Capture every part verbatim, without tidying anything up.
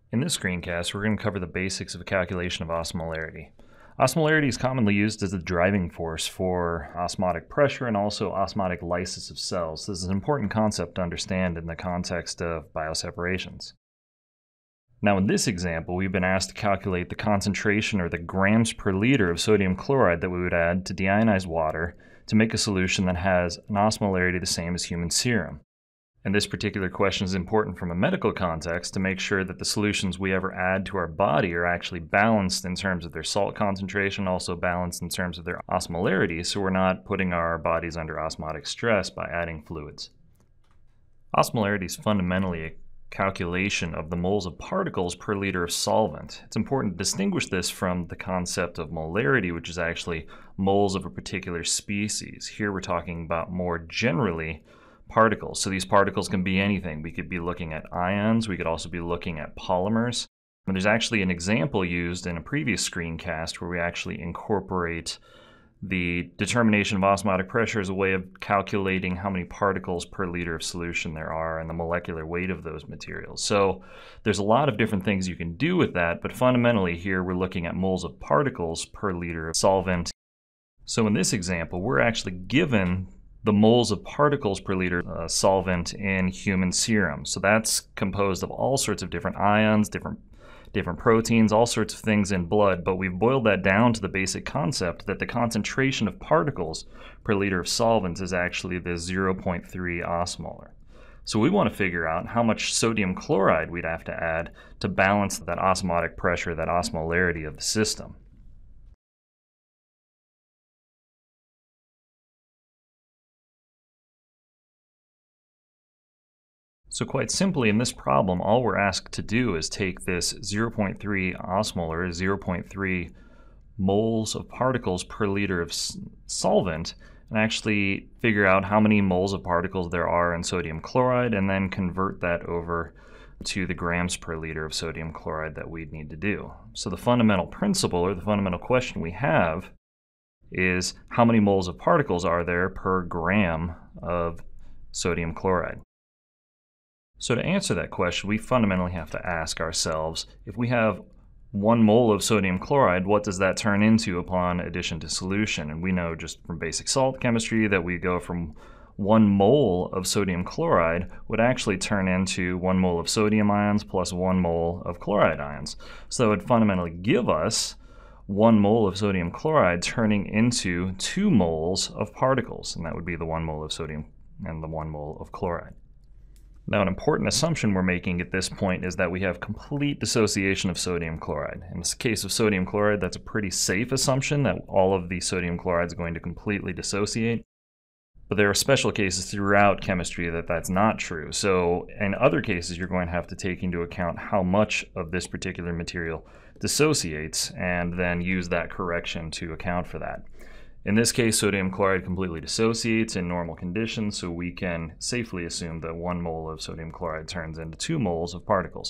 In this screencast, we're going to cover the basics of a calculation of osmolarity. Osmolarity is commonly used as the driving force for osmotic pressure and also osmotic lysis of cells. This is an important concept to understand in the context of bioseparations. Now in this example, we've been asked to calculate the concentration or the grams per liter of sodium chloride that we would add to deionized water to make a solution that has an osmolarity the same as human serum. And this particular question is important from a medical context to make sure that the solutions we ever add to our body are actually balanced in terms of their salt concentration, also balanced in terms of their osmolarity, so we're not putting our bodies under osmotic stress by adding fluids. Osmolarity is fundamentally a calculation of the moles of particles per liter of solvent. It's important to distinguish this from the concept of molarity, which is actually moles of a particular species. Here we're talking about more generally particles. So these particles can be anything. We could be looking at ions, we could also be looking at polymers. And there's actually an example used in a previous screencast where we actually incorporate the determination of osmotic pressure as a way of calculating how many particles per liter of solution there are and the molecular weight of those materials. So there's a lot of different things you can do with that, but fundamentally here we're looking at moles of particles per liter of solvent. So in this example, we're actually given the moles of particles per liter uh, solvent in human serum. So that's composed of all sorts of different ions, different different proteins, all sorts of things in blood, but we've boiled that down to the basic concept that the concentration of particles per liter of solvents is actually the zero point three osmolar. So we want to figure out how much sodium chloride we'd have to add to balance that osmotic pressure, that osmolarity of the system. So quite simply, in this problem, all we're asked to do is take this zero point three osmolar, zero point three moles of particles per liter of solvent, and actually figure out how many moles of particles there are in sodium chloride, and then convert that over to the grams per liter of sodium chloride that we'd need to do. So the fundamental principle, or the fundamental question we have, is how many moles of particles are there per gram of sodium chloride? So to answer that question, we fundamentally have to ask ourselves, if we have one mole of sodium chloride, what does that turn into upon addition to solution? And we know just from basic salt chemistry that we go from one mole of sodium chloride would actually turn into one mole of sodium ions plus one mole of chloride ions. So it would fundamentally give us one mole of sodium chloride turning into two moles of particles, and that would be the one mole of sodium and the one mole of chloride. Now, an important assumption we're making at this point is that we have complete dissociation of sodium chloride. In the case of sodium chloride, that's a pretty safe assumption that all of the sodium chloride is going to completely dissociate. But there are special cases throughout chemistry that that's not true. So in other cases, you're going to have to take into account how much of this particular material dissociates and then use that correction to account for that. In this case, sodium chloride completely dissociates in normal conditions, so we can safely assume that one mole of sodium chloride turns into two moles of particles.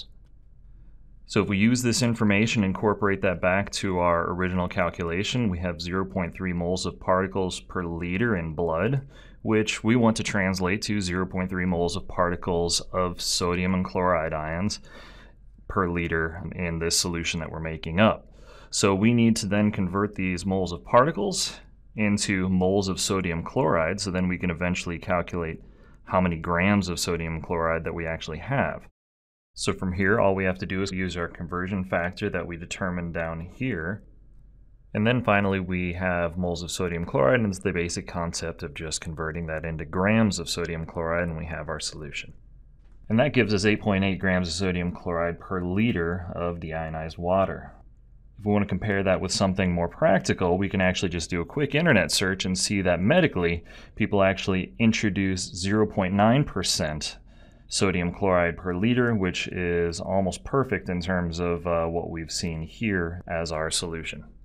So if we use this information and incorporate that back to our original calculation, we have zero point three moles of particles per liter in blood, which we want to translate to zero point three moles of particles of sodium and chloride ions per liter in this solution that we're making up. So we need to then convert these moles of particles into moles of sodium chloride, so then we can eventually calculate how many grams of sodium chloride that we actually have. So from here, all we have to do is use our conversion factor that we determined down here. And then finally, we have moles of sodium chloride, and it's the basic concept of just converting that into grams of sodium chloride, and we have our solution. And that gives us eight point eight grams of sodium chloride per liter of deionized water. If we want to compare that with something more practical, we can actually just do a quick internet search and see that medically, people actually introduce zero point nine percent sodium chloride per liter, which is almost perfect in terms of uh, what we've seen here as our solution.